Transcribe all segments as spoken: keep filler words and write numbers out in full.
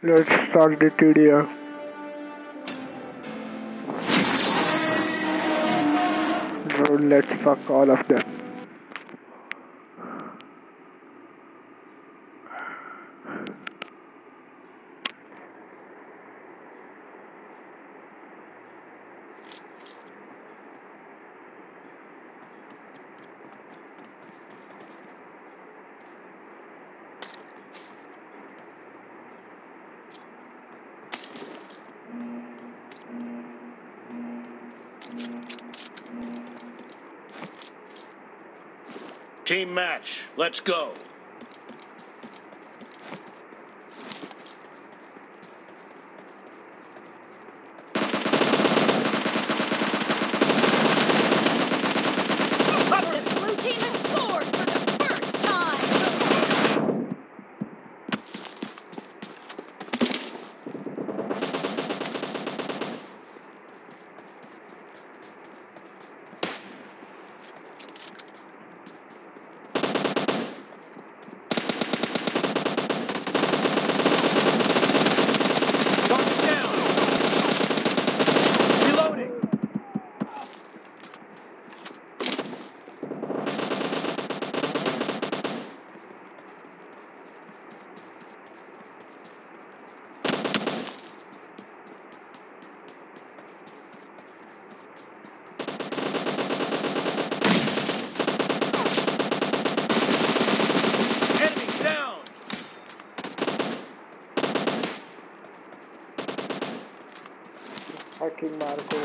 Let's start the T D R. Bro, let's fuck all of them. Team match, let's go. The blue team has scored for the first time. Target down. Reloading. Enemies down. Fucking Marco.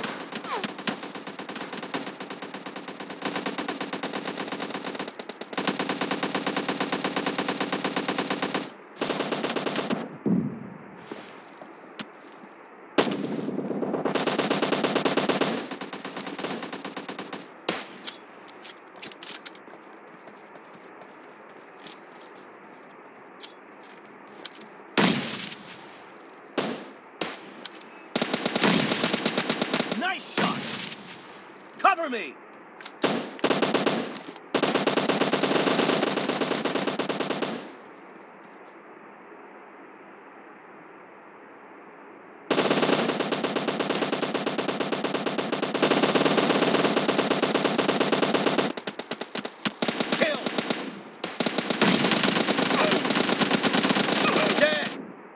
Nice shot. Cover me. Kill. Dead.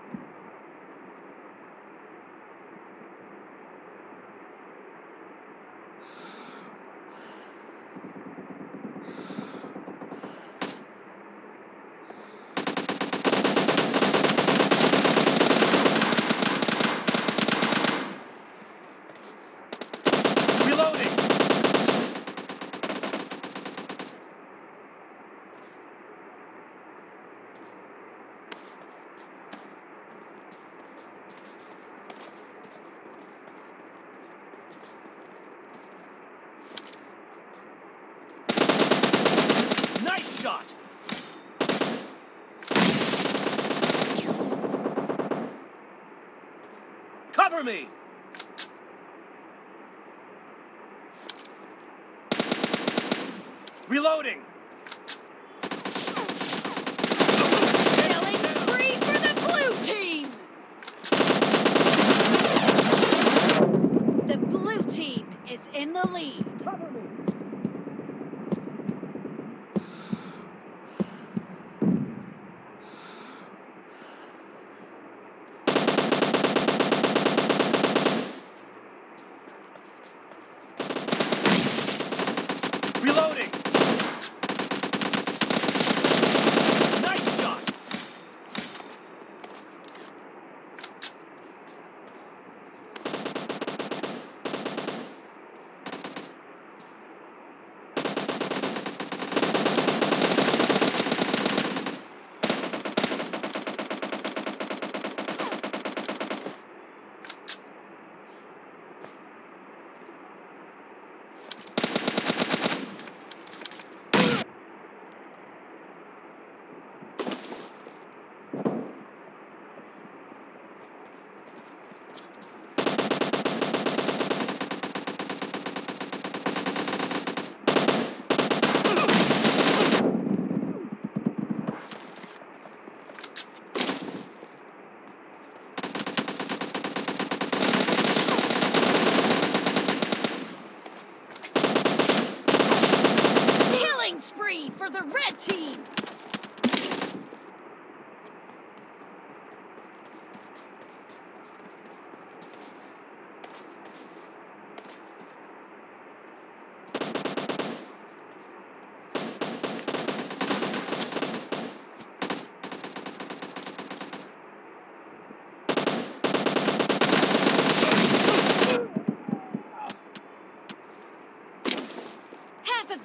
Reloading. Nice shot. Cover me. Reloading. Killing spree for the blue team. The blue team is in the lead. Reloading.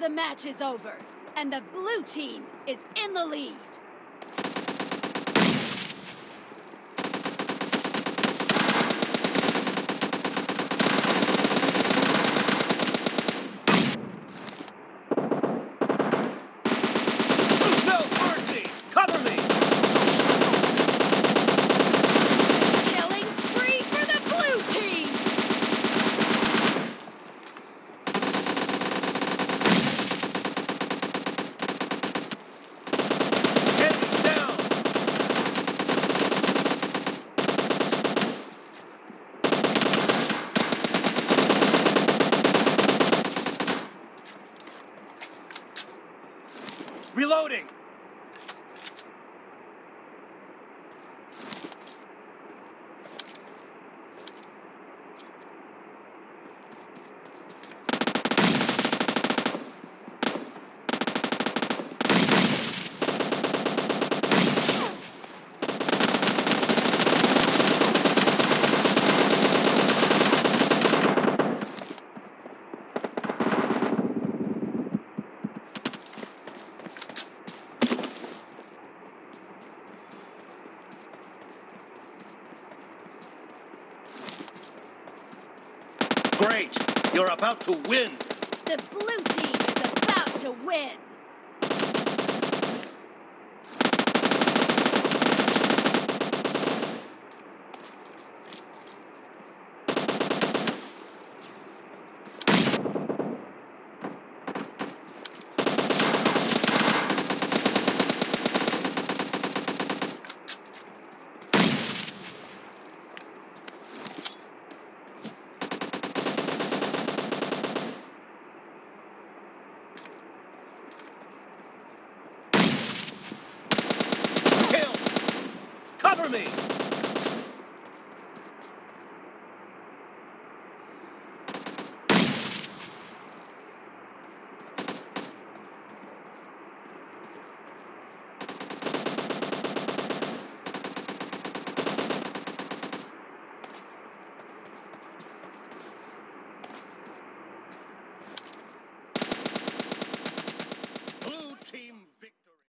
The match is over, and the blue team is in the lead. No mercy! Cover me! Killing spree for the blue team! Enemy down! Reloading! Great! You're about to win! The blue team is about to win!